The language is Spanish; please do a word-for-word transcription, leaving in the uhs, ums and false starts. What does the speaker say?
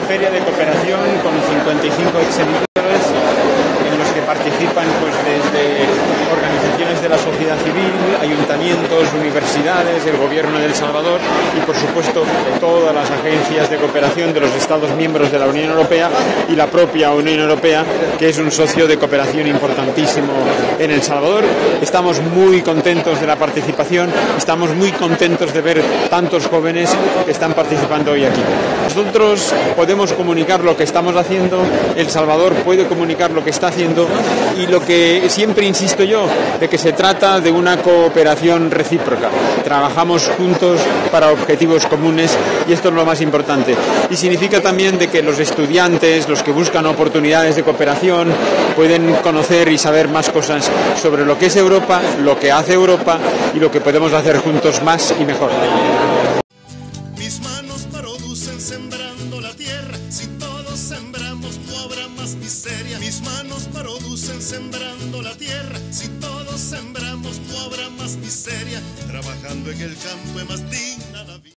feria de cooperación con cincuenta y cinco exhibidores en los que participan pues desde organizaciones de la sociedad civil, ayuntamientos, universidades, el gobierno de El Salvador y por supuesto todas las agencias de cooperación de los Estados miembros de la Unión Europea y la propia Unión Europea, que es un socio de cooperación importantísimo en El Salvador. Estamos muy contentos de la participación, estamos muy contentos de ver tantos jóvenes que están participando hoy aquí. Nosotros podemos comunicar lo que estamos haciendo, El Salvador puede comunicar lo que está haciendo y lo que siempre insisto yo, de que se trata de una cooperación recíproca. Trabajamos juntos para objetivos comunes y esto es lo más importante. Y significa también de que los estudiantes, los que buscan oportunidades de cooperación, pueden conocer y saber más cosas sobre lo que es Europa, lo que hace Europa y lo que podemos hacer juntos más y mejor. Mis manos producen sembrando la tierra, si todos sembramos no habrá más miseria. Mis manos producen sembrando la tierra, si todos sembramos no habrá más miseria. Trabajando en el campo es más digno